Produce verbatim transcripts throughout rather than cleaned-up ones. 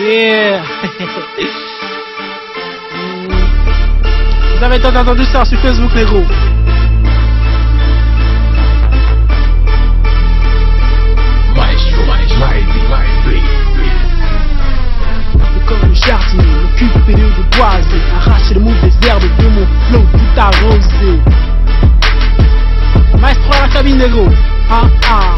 Yeah. Vous avez tant entendu ça sur Facebook, négro. Comme le jardinier, m'occuper de boiser, arracher les mauvaises herbes de mon flot tout arrosé. Maestro à la cabine, négro. Ah ah.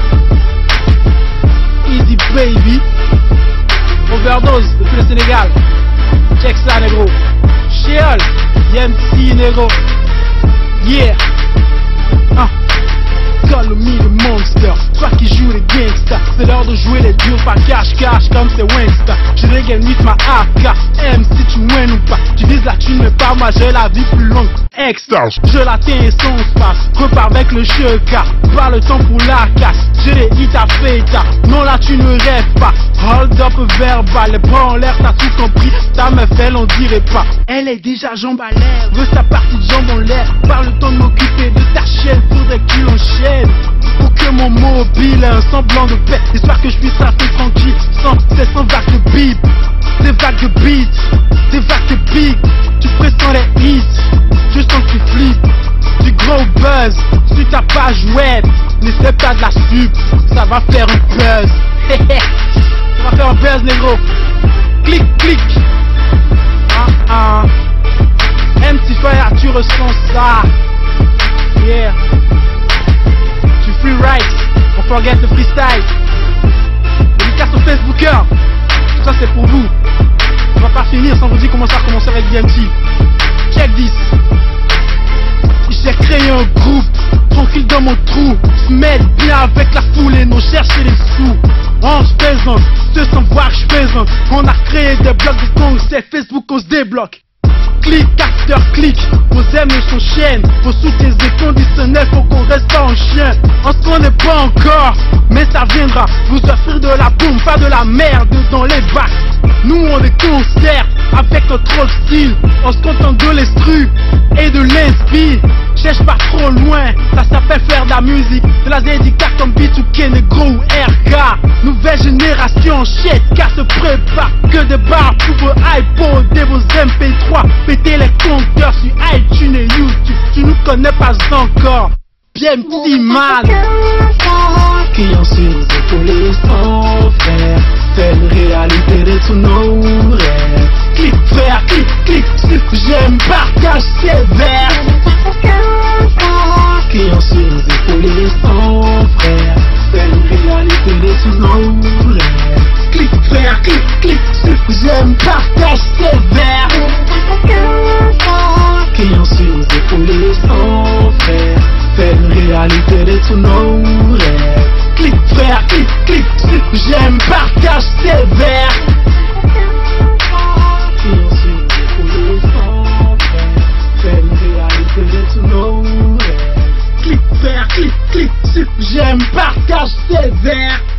Easy baby. Overdose depuis le Sénégal. Check ça, négro. Chial, M C, négro. Yeah. Ah. Call me the monster. Toi qui joues les gangsters. C'est l'heure de jouer les durs, pas cache-cache comme c'est Wingsta. Je dégaine vite ma A K. M si tu wins ou pas. Tu vises la thune mais pas moi, j'ai la vie plus longue. Extra. Je la tiens et son space. Repars avec le cheka. Pas le temps pour la casse. J'ai des hits à feta. Non là tu ne rêves pas. Hold up verbal. Les bras en l'air, t'as tout compris. Ta meuf elle on dirait pas. Elle est déjà jambe à l'air. Veut sa partie de jambe en l'air. Par le temps de m'occuper de ta chaîne. Faudrait qu'il enchaîne. Pour que mon mobile ait un semblant de paix. Histoire que je puisse rester tranquille. Sans, c'est sans vague de bip. Des vagues de beats. Des vagues de big. Tu pressens les hits. Je sens que tu flippes. Du gros buzz sur ta page web. N'essaie pas de la sub. Ça va faire un buzz. Ça va faire un buzz, négro. Clic, clic. Ah ah. M C Fire, tu ressens ça. Yeah. Tu free right. On forget le freestyle. Dédicace au Facebooker. Tout ça c'est pour vous. On va pas finir sans vous dire comment ça a commencé avec D M C. Check this. J'ai créé un groupe, tranquille dans mon trou. Se mettre bien avec la foule et non chercher les sous. On se présente, ceux sans voir que je présente. On a créé des blocs de Kong, c'est Facebook qu'on se débloque. Clic, acteur, clic, vos aimes sont chiennes. Vos soutiens et conditionnels, faut qu'on reste pas en chien. On se connaît pas encore, mais ça viendra. Vous offrir de la boum, pas de la merde dans les bacs. Nous on est concerts avec notre rôle style. On se contente de l'estru et de l'inspi. Cherche pas trop loin, ça s'appelle faire de la musique. De la dédicace comme B deux K, Negro ou R K. Nouvelle génération, shit, car se prépare. Que des barres pour vos iPods et vos M P trois. Pétez les compteurs sur iTunes et YouTube. Tu nous connais pas encore. Bien petit mal. Criant sur les épaules sans faire. C'est une réalité de tous nos rêves. Clic frère, clic, clic, j'aime, partage, sévère. Criant sur les épaules sans frère. C'est une réalité de tous nos rêves. Clic frère, clic, clic, j'aime, partage, sévère. Criant sur les épaules sans frère. C'est une réalité de tous nos rêves. Clic frère, clic, clic, j'aime, partage, sévère. Criant sur les épaules sans frère. C'est une réalité de tous nos rêves. Clic frère, clic, clic, j'aime, partage, sévère.